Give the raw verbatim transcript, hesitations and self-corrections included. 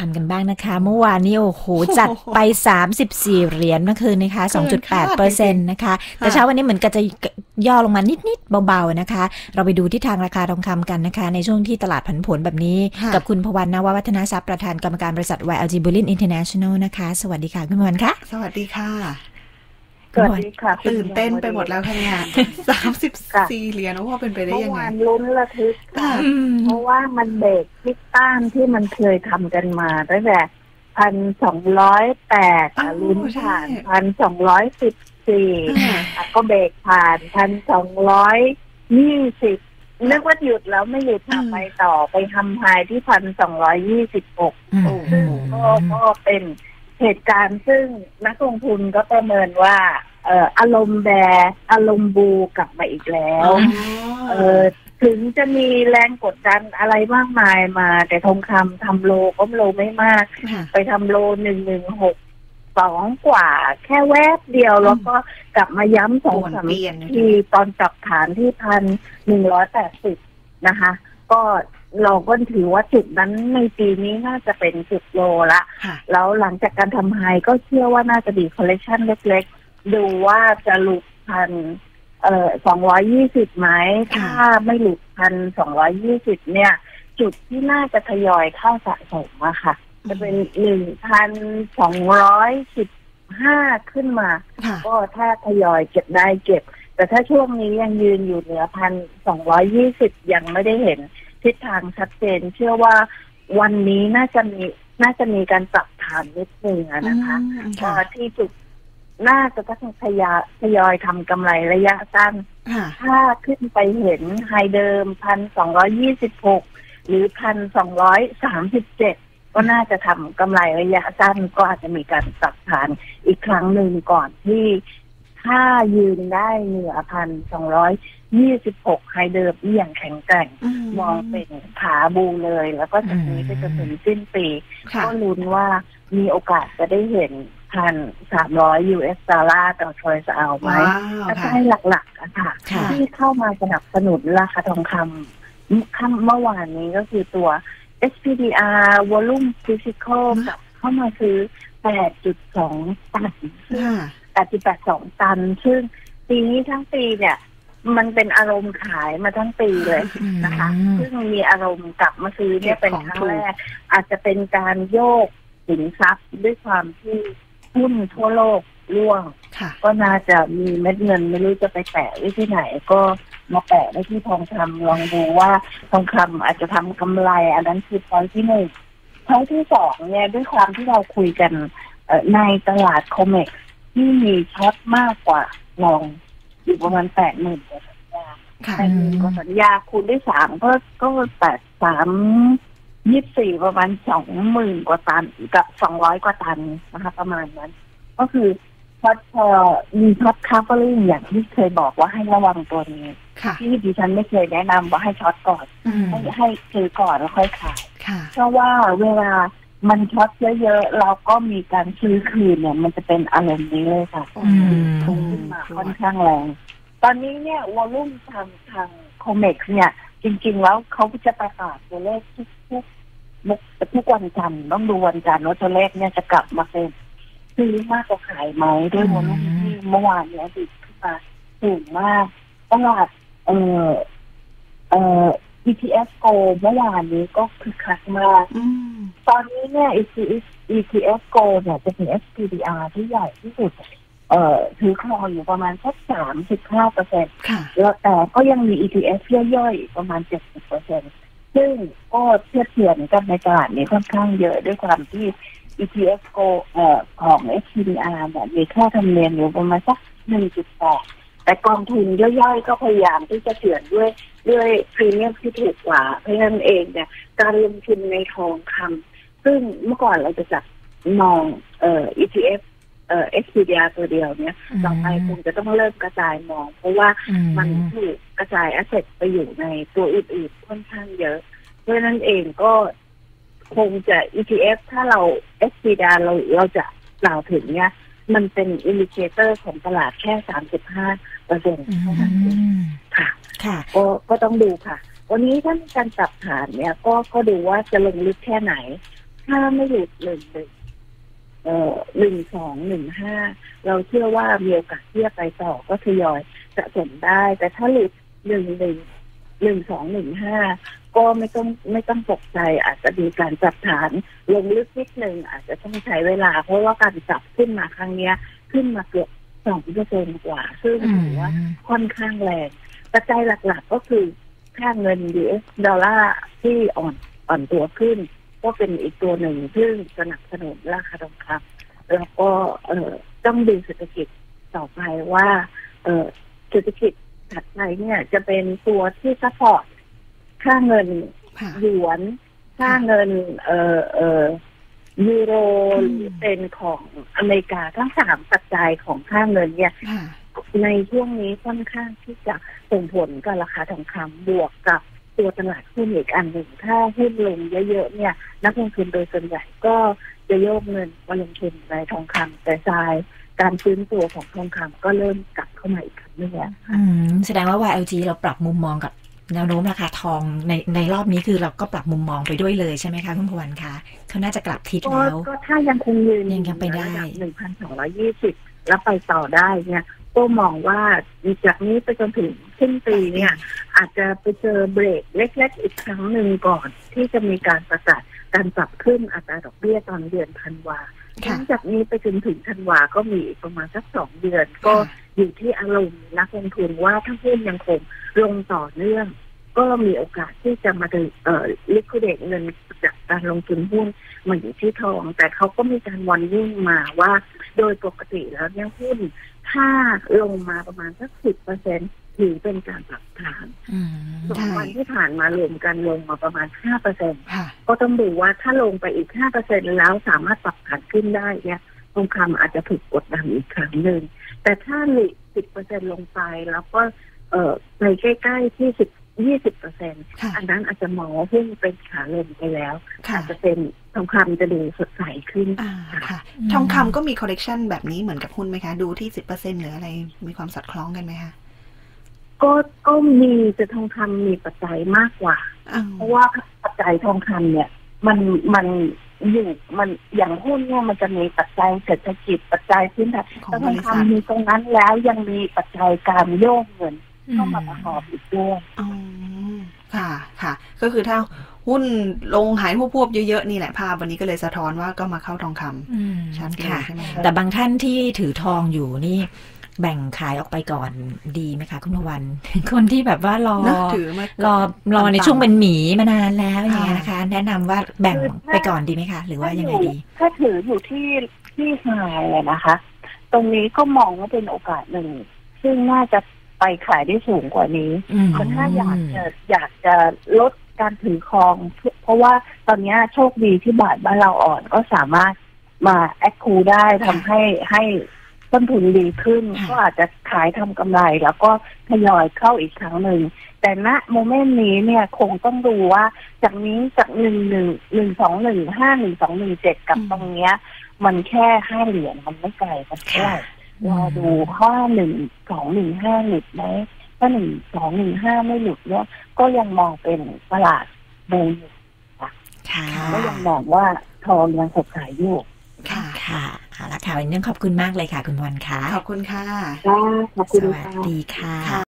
พันธ์กันบ้างนะคะเมื่อวานนี้โอ้โหจัดไปสามสิบสี่เหรียญเมื่อคืนนะคะ สองจุดแปดเปอร์เซ็นต์ นะคะแต่เช้าวันนี้เหมือนกับจะย่อลงมานิดๆเบาๆนะคะเราไปดูที่ทางราคาทองคำกันนะคะในช่วงที่ตลาดผันผวนแบบนี้กับคุณพวรรณ นววัฒนทรัพย์ประธานกรรมการบริษัท วาย แอล จี Bullion International นะคะสวัสดีค่ะคุณพวรรณค่ะสวัสดีค่ะสวัสดีค่ะตื่นเต้นไปหมดแล้วค่ะเนี่ยสามสิบสี่เหรียญว่าเป็นไปได้ยังไงเมื่อวานลุ้นระทึกเพราะว่ามันเบรกที่ต้านที่มันเคยทำกันมาตั้งแต่พันสองร้อยแปดลุ้นผ่านพันสองร้อยสิบสี่ก็เบรกผ่านพันสองร้อยยี่สิบนึกว่าหยุดแล้วไม่หยุดทำไปต่อไปทำไฮที่พันสองร้อยยี่สิบหกซึ่งก็ก็เป็นเหตุการณ์ซึ่งนักลงทุนก็ประเมินว่าเอ่ออารมณ์แบร์อารมณ์บูกลับมาอีกแล้วเอ่อถึงจะมีแรงกดดันอะไรมากมายมาแต่ทองคำทำโลก็โลไม่มากไปทำโลหนึ่งหนึ่งหกสองกว่าแค่แวบเดียวแล้วก็กลับมาย้ำสองสามทีตอนจับฐานที่พันหนึ่งร้อยแปดสิบนะคะก็เราก็ถือว่าจุดนั้นในปีนี้น่าจะเป็นจุดโลละแล้วหลังจากการทำไฮก็เชื่อว่าน่าจะมีคอลเลคชันเล็กๆดูว่าจะหลุดพันเอ่อสองร้อยยี่สิบไหมถ้าไม่หลุดพันสองร้อยยี่สิบเนี่ยจุดที่น่าจะทยอยเข้าสะสมอะค่ะจะเป็นหนึ่งพันสองร้อยสิบห้าขึ้นมาก็ถ้าทยอยเก็บได้เก็บแต่ถ้าช่วงนี้ยังยืนอยู่เหนือพันสองร้อยยี่สิบยังไม่ได้เห็นทิศทางชัดเจนเชื่อว่าวันนี้น่าจะมีน่าจะมีการปรับฐานนิดนึงนะคะก็ที่จุดน่าจะต้องทยอยทยอยทำกำไรระยะสั้นถ้าขึ้นไปเห็นไฮเดิมพันสองร้อยยี่สิบหกหรือพันสองร้อยสามสิบเจ็ดก็น่าจะทำกำไรระยะสั้นก็อาจจะมีการปรับฐานอีกครั้งหนึ่งก่อนที่ถ้ายืนได้เหนือพันสองร้อยยี่สิบหกไฮเดิมอย่างแข็งแกร่งมองเป็นขาบูเลยแล้วก็จากนี้ไปจนถึงสิ้นปีก็ลุ้นว่ามีโอกาสจะได้เห็นพันสามร้อยยูเอสดอลลาร์ต่อทรอยส์เอาไหมถ้าใช่หลักๆอะค่ะที่เข้ามาสนับสนุนราคาทองคำค่ำเมื่อวานนี้ก็คือตัว เอส พี ดี อาร์ Volume Physical กับเข้ามาซื้อ แปดจุดสอง ตัน แปดจุดแปดสอง ตันซึ่งปีนี้ทั้งปีเนี่ยมันเป็นอารมณ์ขายมาทั้งปีเลยนะคะซึ่งมีอารมณ์กลับมาซื้อเนี่ยเป็นครั้งแรกอาจจะเป็นการโยกสินทรัพย์ด้วยความที่หุ้นทั่วโลกร่วงก็น่าจะมีเม็ดเงินไม่รู้จะไปแปะไว้ที่ไหนก็มาแปะไว้ที่ทองคำลองดูว่าทองคำอาจจะทำกำไรอันนั้นคือพอยที่หนึ่งพอยที่สองเนี่ยด้วยความที่เราคุยกันในตลาดโคเมกที่มีช็อตมากกว่าลองอยู่ประมาณแปดหมื่นกว่าสัญญาแปดหมื่นกว่าสัญญาคูณด้วยสามก็ก็แปดสามยี่สิบสี่ประมาณสองหมื่นกว่าตันกับสองร้อยกว่าตันนะคะประมาณนั้นก็คือช็อตพอมีช็อตคัฟเวอริ่งอย่างที่เคยบอกว่าให้ระวังตัวนี้ที่ดิฉันไม่เคยแนะนำว่าให้ช็อตก่อนให้ให้ซื้อก่อนแล้วค่อยขายเพราะว่าเวลามันช็อตเยอะๆเราก็มีการซื้อคืนเนี่ยมันจะเป็นอารมณ์นี้เลยค่ะพุ่งขึ้นมาค่อนข้างแรงตอนนี้เนี่ยวอลลุ่มทางทางโคเมกเนี่ยจริงๆแล้วเขาจะประกาศตัวเลขทุกทุกทุกวันจันทร์ต้องดูวันจันทร์ว่าตัวเลขเนี่ยจะกลับมาเป็นซื้อมากกว่าขายไหมด้วยวอลลุ่มที่เมื่อวานเนี่ยดิบขึ้นมาสูงมากตลาดเอ่อเอ่อ อี ที เอฟ Go เมื่อวานนี้ก็คือคักมากตอนนี้เนี่ย อี ที เอฟ Go เนี่ยจะเป็น เอส พี ดี อาร์ ที่ใหญ่ที่สุดเอ่อถือครองอยู่ประมาณสัก สามสิบห้าเปอร์เซ็นต์ แล้วแต่ก็ยังมี อี ที เอฟ ย่อยๆประมาณ เจ็ดสิบเปอร์เซ็นต์ ซึ่งก็เทียบเทียมกันในตลาดนี้ค่อนข้างเยอะด้วยความที่ อี ที เอฟ Go เอ่อของ เอส พี ดี อาร์ เนี่ยมีค่าธรรมเนียมอยู่ประมาณสัก หนึ่งจุดแปด แต่กองทุนย่อยๆก็พยายามที่จะเฉือนด้วยด้วยพรีเมียมที่ถูกกว่าเพราะฉะนั้นเองเนี่ยการลงทุนในทองคำซึ่งเมื่อก่อนเราจะจับมองเอ่อ อี ที เอฟ เอ่อ เอส พี ดี อาร์ ตัวเดียวเนี่ยต่อไปคงจะต้องเริ่มกระจายมองเพราะว่ามันถูกกระจายแอสเซทไปอยู่ในตัวอื่นๆค่อนข้างเยอะเพราะฉะนั้นเองก็คงจะ อี ที เอฟ ถ้าเรา เอส พี ดี อาร์ เราเราจะกล่าวถึงเนี่ยมันเป็นอินดิเคเตอร์ของตลาดแค่ สามสิบห้าเปอร์เซ็นต์ เท่านั้นเองค่ะค่ะก็ก็ต้องดูค่ะวันนี้ถ้ามีการปรับฐานเนี่ยก็ก็ดูว่าจะลงลึกแค่ไหนถ้าไม่หลุดหนึ่งหนึ่งเอ่อหนึ่งสองหนึ่งห้าเราเชื่อว่ามีโอกาสที่จะไปต่อก็ทยอยสะสมได้แต่ถ้าหลุดหนึ่งหนึ่งหนึ่งสองหนึ่งห้าก็ไม่ต้องไม่ต้องตกใจอาจจะมีการจับฐานลงลึกนิดนึงอาจจะต้องใช้เวลาเพราะว่าการจับขึ้นมาครั้งนี้ขึ้นมาเกือบสองเปอร์เซ็นต์กว่าซึ่งถือว่าค่อนข้างแรงปัจจัยหลักๆก็คือค่าเงิน ยู เอส ดอลลาร์ที่อ่อนอ่อนตัวขึ้นก็เป็นอีกตัวหนึ่งซึ่งสนับสนุนราคาทองคำแล้วก็เอ่อต้องดูเศรษฐกิจต่อไปว่าเอ่อเศรษฐกิจถัดไปเนี่ยจะเป็นตัวที่ซัพพอร์ตค่าเงินหยวนค่าเงินเอ่อเอ่อยูโรหรือเป็นของอเมริกาทั้งสามปัจจัยของค่าเงินเนี่ยในช่วงนี้ค่อนข้างที่จะส่งผลกับราคาทองคำบวกกับตัวตลาดหุ้นอีกอันหนึ่งถ้าหุ้นลงเยอะๆเนี่ยนักลงทุนโดยส่วนใหญ่ก็จะโยกเงินมาลงทุนในทองคำแต่ทรายการฟื้นตัวของทองคำก็เริ่มกลับเข้ามาอีกครั้งนึงแล้วแสดงว่า วาย แอล จี เราปรับมุมมองกับแนวโน้มราคาทองในในรอบนี้คือเราก็ปรับมุมมองไปด้วยเลยใช่ไหมคะคุณพวันคะเขาน่าจะกลับทิศแล้วก็ถ้ายังคงยืนยังยังไปได้หนึ่งพันสองร้อยยี่สิบแล้วไปต่อได้เนี่ยก็มองว่าจากนี้ไปจนถึงสิ้นปีเนี่ยอาจจะไปเจอเบรกเล็กๆอีกครั้งหนึ่งก่อนที่จะมีการประกาศการปรับขึ้นอัตราดอกเบี้ยตอนเดือนธันวาหลังจากนี้ไปจนถึงธันวาก็มีอีกประมาณสักสองเดือนก็อยู่ที่อารมณ์นักลงทุนว่าถ้าหุ้นยังคงลงต่อเนื่องก็มีโอกาสที่จะมาดึงเอ่อลิควิดเดตเงินจากการลงทุนหุ้นมาอยู่ที่ทองแต่เขาก็มีการวอร์นิ่งมาว่าโดยปกติแล้วเนี่ยหุ้นถ้าลงมาประมาณสักสิบเปอร์เซ็นต์ถือเป็นการปรับฐานสองวันที่ผ่านมารวมกันลงมาประมาณห้าเปอร์เซ็นต์ก็ต้องดูว่าถ้าลงไปอีกห้าเปอร์เซ็นต์แล้วสามารถปรับฐานขึ้นได้เนี่ยทองคำอาจจะถูกกดดันอีกครั้งหนึ่งแต่ถ้าหลีกสิบเปอร์เซ็นต์ลงไปแล้วก็เอ่อไปใกล้ๆที่สิบยี่สิบเปอร์เซ็นต์อันนั้นอาจจะมองว่าหุ้นเป็นขาลงไปแล้วอาจจะเป็นทองคำจะดูสดใสขึ้นค่ะทองคำก็มีคอลเลกชันแบบนี้เหมือนกับหุ้นไหมคะดูที่สิบเปอร์เซ็นต์หรืออะไรมีความสอดคล้องกันไหมคะก็ก็มีแต่ทองคำมีปัจจัยมากกว่าเพราะว่าปัจจัยทองคำเนี่ยมันมันอยู่มันอย่างหุ้นเนี่ยมันจะมีปัจจัยเศรษฐกิจปัจจัยพื้นฐานแต่ทองคำมีตรงนั้นแล้วยังมีปัจจัยการโยกเงินเข้ามาประกอบอีกด้วยอ๋อค่ะค่ะก็คือถ้าหุ้นลงหายพวบๆเยอะๆนี่แหละภาพวันนี้ก็เลยสะท้อนว่าก็มาเข้าทองคำชัดค่ะแต่บางท่านที่ถือทองอยู่นี่แบ่งขายออกไปก่อนดีไหมคะคุณพวันคนที่แบบว่ารอรอรอในช่วงเป็นหมีมานานแล้วอย่างเงี้ยนะคะแนะนำว่าแบ่งไปก่อนดีไหมคะหรือว่ายังไงดีถ้าถืออยู่ที่ที่ไฮนะคะตรงนี้ก็มองว่าเป็นโอกาสหนึ่งซึ่งน่าจะไปขายได้สูงกว่านี้แต่ถ้าอยากจะอยากจะลดการถือครองเพราะว่าตอนนี้โชคดีที่บาทบ้านเราอ่อนก็สามารถมาแอคคูได้ทำให้ให้ต้นทุนดีขึ้นก็อาจจะขายทำกำไรแล้วก็ทยอยเข้าอีกครั้งหนึ่งแต่ณโมเมนต์นี้เนี่ยคงต้องดูว่าจากนี้จากหนึ่งหนึ่งหนึ่งสองหนึ่งห้าหนึ่งสองหนึ่งเจ็ดกับตรงเนี้ยมันแค่ห้าเหรียญมันไม่ไกลกันเท่าไหร่รอดูข้อหนึ่งสองหนึ่งห้าหลุดไหมถ้าหนึ่งสองหนึ่งห้าไม่หลุดเนี่ยก็ยังมองเป็นตลาดบูมค่ะก็ยังมองว่าทองยังสดใสอยู่ค่ะค่ะเอาละค่ะวันนี้ขอบคุณมากเลยค่ะคุณวันค่ะขอบคุณค่ะขอบคุณสวัสดีค่ะ